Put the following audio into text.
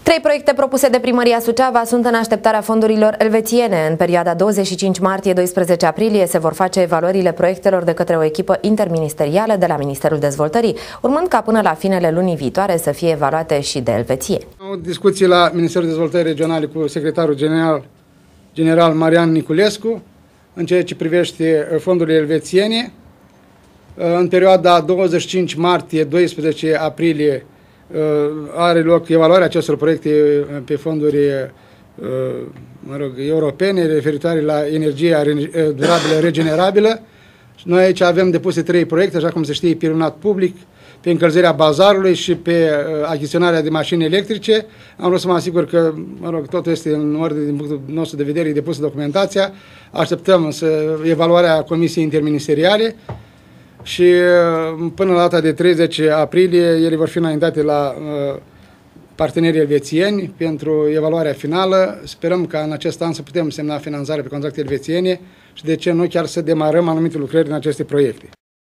3 proiecte propuse de Primăria Suceava sunt în așteptarea fondurilor elvețiene. În perioada 25 martie-12 aprilie se vor face evaluările proiectelor de către o echipă interministerială de la Ministerul Dezvoltării, urmând ca până la finele lunii viitoare să fie evaluate și de Elveție. Au discuții la Ministerul Dezvoltării Regionale cu secretarul general Marian Niculescu în ceea ce privește fondurile elvețiene. În perioada 25 martie-12 aprilie are loc evaluarea acestor proiecte pe fonduri europene referitoare la energia durabilă regenerabilă. Noi aici avem depuse 3 proiecte, așa cum se știe, pe lunat public, pe încălzirea bazarului și pe achiziționarea de mașini electrice. Am vrut să mă asigur că, totul este în ordine din punctul nostru de vedere, depusă documentația. Așteptăm evaluarea Comisiei Interministeriale și până la data de 30 aprilie ele vor fi înaintate la partenerii elvețieni pentru evaluarea finală. Sperăm ca în acest an să putem semna finanțare pe contracte elvețiene și de ce nu chiar să demarăm anumite lucrări în aceste proiecte.